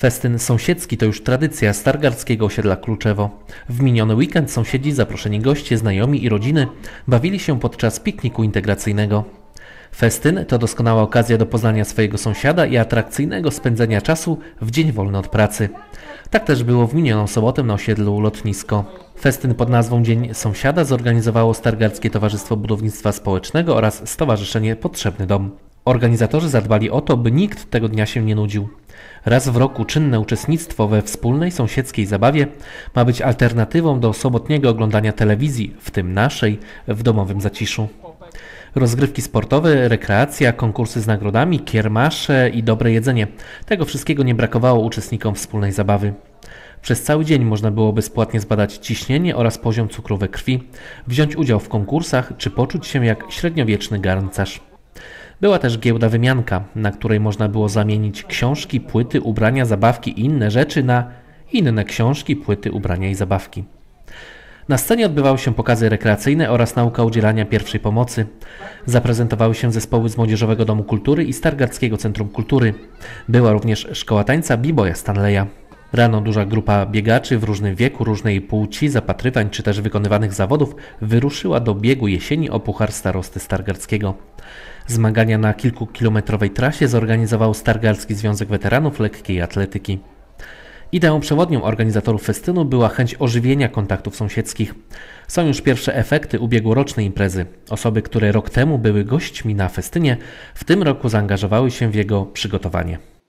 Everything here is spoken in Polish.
Festyn sąsiedzki to już tradycja stargardzkiego osiedla Kluczewo. W miniony weekend sąsiedzi, zaproszeni goście, znajomi i rodziny bawili się podczas pikniku integracyjnego. Festyn to doskonała okazja do poznania swojego sąsiada i atrakcyjnego spędzenia czasu w dzień wolny od pracy. Tak też było w minioną sobotę na osiedlu Lotnisko. Festyn pod nazwą Dzień Sąsiada zorganizowało Stargardzkie Towarzystwo Budownictwa Społecznego oraz Stowarzyszenie Potrzebny Dom. Organizatorzy zadbali o to, by nikt tego dnia się nie nudził. Raz w roku czynne uczestnictwo we wspólnej sąsiedzkiej zabawie ma być alternatywą do sobotniego oglądania telewizji, w tym naszej, w domowym zaciszu. Rozgrywki sportowe, rekreacja, konkursy z nagrodami, kiermasze i dobre jedzenie. Tego wszystkiego nie brakowało uczestnikom wspólnej zabawy. Przez cały dzień można było bezpłatnie zbadać ciśnienie oraz poziom cukru we krwi, wziąć udział w konkursach czy poczuć się jak średniowieczny garncarz. Była też giełda wymianka, na której można było zamienić książki, płyty, ubrania, zabawki i inne rzeczy na inne książki, płyty, ubrania i zabawki. Na scenie odbywały się pokazy rekreacyjne oraz nauka udzielania pierwszej pomocy. Zaprezentowały się zespoły z Młodzieżowego Domu Kultury i Stargardzkiego Centrum Kultury. Była również szkoła tańca B-boya Stanleya. Rano duża grupa biegaczy w różnym wieku, różnej płci, zapatrywań czy też wykonywanych zawodów wyruszyła do biegu jesieni o Puchar Starosty Stargardzkiego. Zmagania na kilkukilometrowej trasie zorganizował Stargardzki Związek Weteranów Lekkiej Atletyki. Ideą przewodnią organizatorów festynu była chęć ożywienia kontaktów sąsiedzkich. Są już pierwsze efekty ubiegłorocznej imprezy. Osoby, które rok temu były gośćmi na festynie, w tym roku zaangażowały się w jego przygotowanie.